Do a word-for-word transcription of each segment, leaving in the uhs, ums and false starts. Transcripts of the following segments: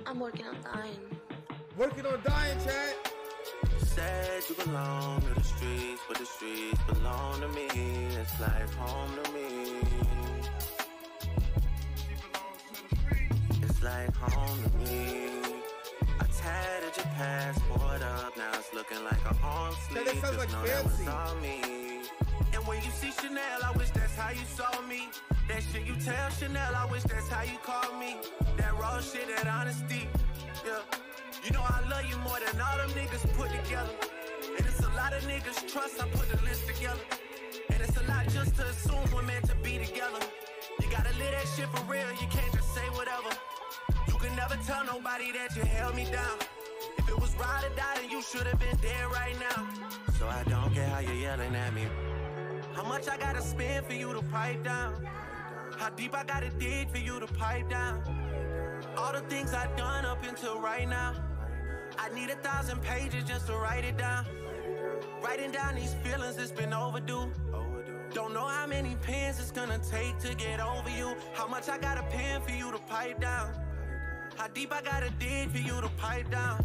I'm working on dying. Working on dying, Chad. Said you belong to the streets, but the streets belong to me. It's like home to me. It's like home to me. I tatted your passport up, now it's looking like an arm sleeve. That sounds like know fancy. That was on me. And when you see Chanel, I wish that's how you saw me. That shit you tell Chanel, I wish that's how you call me. That raw shit, that honesty, yeah. You know I love you more than all them niggas put together. And it's a lot of niggas trust, I put the list together. And it's a lot just to assume we're meant to be together. You gotta live that shit for real, you can't just say whatever. You can never tell nobody that you held me down. If it was ride or die, then you should've been dead right now. So I don't care how you're yelling at me. How much I gotta spend for you to pipe down? How deep I gotta dig for you to pipe down? All the things I've done up until right now, I need a thousand pages just to write it down. Writing down these feelings, it's been overdue. Don't know how many pens it's gonna take to get over you. How much I gotta pen for you to pipe down? How deep I gotta dig for you to pipe down?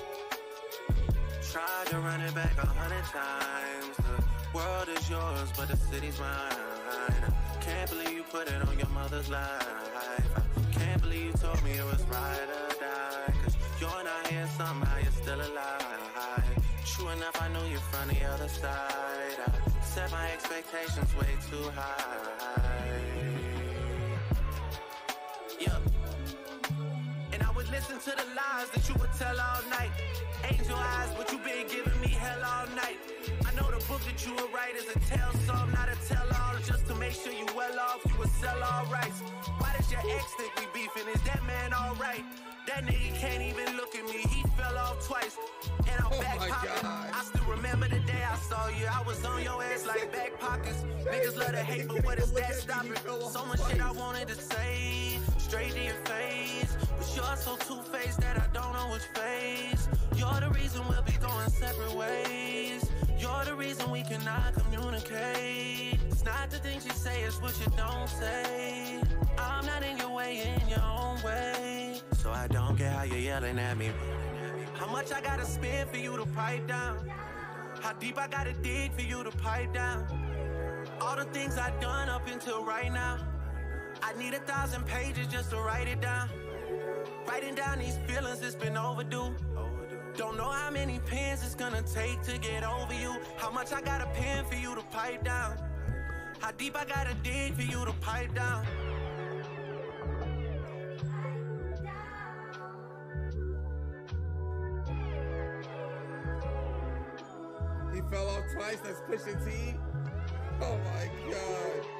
Tried to run it back a hundred times. The world is yours, but the city's mine. Can't believe you put it on your mother's life. I can't believe you told me it was ride or die. Cause you're not here, somehow you're still alive. True enough, I knew you from the other side. I set my expectations way too high. Yeah. And I would listen to the lies that you would tell all night. Angel eyes, but you been giving me hell all night. I know the book that you would write is a tell some, not a tell all. Just to make sure you well off, you would sell all rights. Why does your ex think we beefing? Is that man alright? That nigga can't even look at me, he fell off twice. And I'm oh back pocket. I still remember the day I saw you. I was on your ass like back pockets. Niggas love to hate, but what is that stopping? So much shit I wanted to say, straight to your face. But you're so two-faced that I don't know which face. You're the reason we'll be going separate ways. You're the reason we cannot communicate. It's not the things you say, it's what you don't say. I'm not in your way, in your own way. So I don't care how you're yelling at me. How much I gotta spend for you to pipe down? How deep I gotta dig for you to pipe down? All the things I've done up until right now, I need a thousand pages just to write it down. Writing down these feelings, it's been overdue. Don't know how many pens it's gonna take to get over you. How much I gotta pen for you to pipe down? How deep I gotta dig for you to pipe down? He fell off twice, that's Pusha T. Oh my God.